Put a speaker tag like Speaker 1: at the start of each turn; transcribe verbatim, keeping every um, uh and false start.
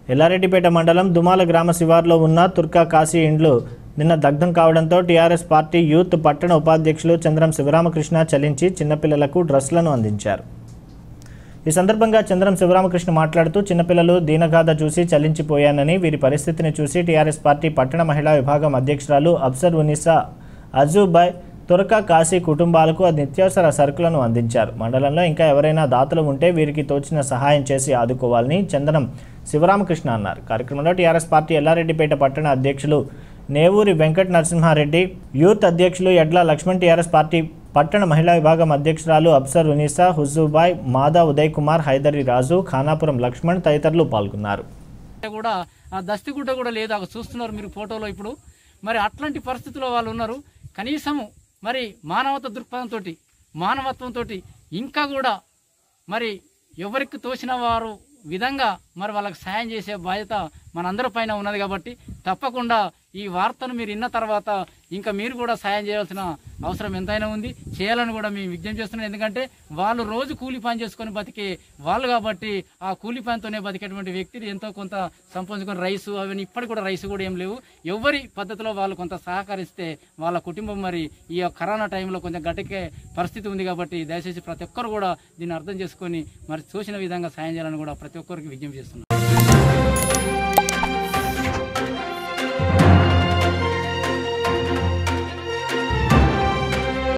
Speaker 1: ఎల్లారెడ్డిపేట మండలం దుమాల గ్రామ శివార్లో ఉన్న తుర్కా కాశీ ఇండ్లు నిన్న దగ్ధం కావడంతో టీఆర్ఎస్ పార్టీ యూత్ పట్టణ ఉపాధ్యక్షులు చంద్రం శివరామకృష్ణ చలించి చిన్నపిల్లలకు డ్రెస్లను అందించారు. ఈ సందర్భంగా చంద్రం శివరామకృష్ణ మాట్లాడుతూ చిన్నపిల్లలు దీనగాథ చూసి చలించిపోయానని, వీరి పరిస్థితిని చూసి టీఆర్ఎస్ పార్టీ పట్టణ మహిళా విభాగం అధ్యక్షురాలు అబ్సర్ ఉనిసా అజుబాయ్ తుర్కా కాశీ కుటుంబాలకు నిత్యావసర సరుకులను అందించారు. మండలంలో ఇంకా ఎవరైనా దాతలు ఉంటే వీరికి తోచిన సహాయం చేసి ఆదుకోవాలని చంద్రం శివరామకృష్ణ అన్నారు. కార్యక్రమంలో టీఆర్ఎస్ పార్టీ ఎల్లారెడ్డిపేట పట్టణ అధ్యక్షులు నేవూరి వెంకట నరసింహారెడ్డి, యూత్ అధ్యక్షులు ఎడ్ల లక్ష్మణ్, టీఆర్ఎస్ పార్టీ పట్టణ మహిళా విభాగం అధ్యక్షురాలు అబ్సర్ ఉనిసా, హుజుబాయ్, మాదా ఉదయ్ కుమార్, హైదరి రాజు, ఖానాపురం లక్ష్మణ్ తదితరులు పాల్గొన్నారు.
Speaker 2: కూడా దస్తిగుడ్డ కూడా లేదు, చూస్తున్నారు మీరు ఫోటోలో. ఇప్పుడు మరి అట్లాంటి పరిస్థితుల్లో వాళ్ళు ఉన్నారు. కనీసము మరి మానవత దృక్పథంతో మానవత్వంతో ఇంకా కూడా మరి ఎవరికి తోచిన వారు విధంగా మరి వాళ్ళకి సాయం చేసే బాధ్యత మనందరి పైన ఉన్నది. కాబట్టి తప్పకుండా ఈ వార్తను మీరు విన్న తర్వాత ఇంకా మీరు కూడా సాయం చేయాల్సిన అవసరం ఎంతైనా ఉంది, చేయాలని కూడా మేము విజ్ఞప్తి చేస్తున్నాం. ఎందుకంటే వాళ్ళు రోజు కూలి పని చేసుకొని బతికే వాళ్ళు కాబట్టి ఆ కూలి పనితోనే బతికేటువంటి వ్యక్తిని ఎంతో కొంత సంపాదించుకొని రైసు అవన్నీ ఇప్పటికి కూడా రైసు కూడా ఏం లేవు. ఎవరి పద్ధతిలో వాళ్ళు కొంత సహకరిస్తే వాళ్ళ కుటుంబం మరి ఈ కరోనా టైంలో కొంచెం గట్టికే పరిస్థితి ఉంది. కాబట్టి దయచేసి ప్రతి ఒక్కరు కూడా దీన్ని అర్థం చేసుకొని మరి చూసిన విధంగా సాయం చేయాలని కూడా ప్రతి ఒక్కరికి విజ్ఞప్తి చేస్తున్నాం.